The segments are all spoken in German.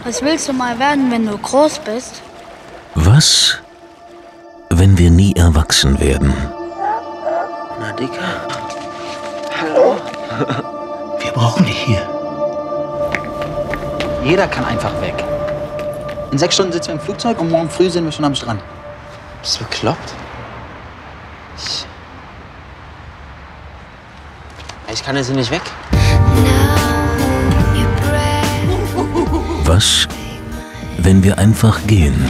Was willst du mal werden, wenn du groß bist? Was, wenn wir nie erwachsen werden? Na, Dicker. Hallo? Wir brauchen dich hier. Jeder kann einfach weg. In 6 Stunden sitzen wir im Flugzeug und morgen früh sind wir schon am Strand. Bist du bekloppt? Ich kann jetzt hier nicht weg. Was, wenn wir einfach gehen?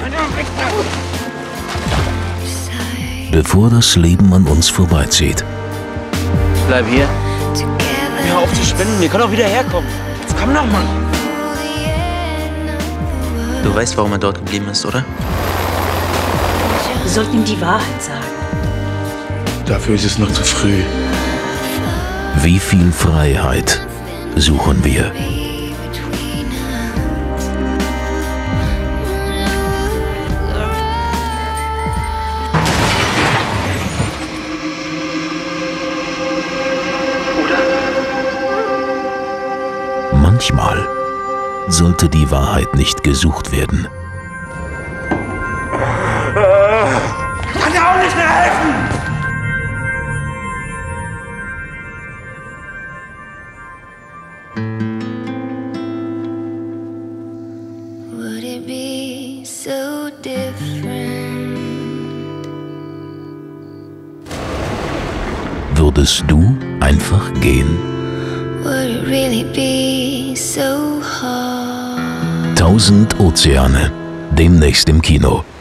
Bevor das Leben an uns vorbeizieht. Bleib hier. Hör auf zu spinnen, wir können auch wieder herkommen. Jetzt komm noch mal. Du weißt, warum er dort geblieben ist, oder? Wir sollten ihm die Wahrheit sagen. Dafür ist es noch zu früh. Wie viel Freiheit suchen wir? Manchmal sollte die Wahrheit nicht gesucht werden. Kann dir auch nicht mehr helfen! Would it be so different? Würdest du einfach gehen? Would it really be so hard? 1000 Ozeane, demnächst im Kino.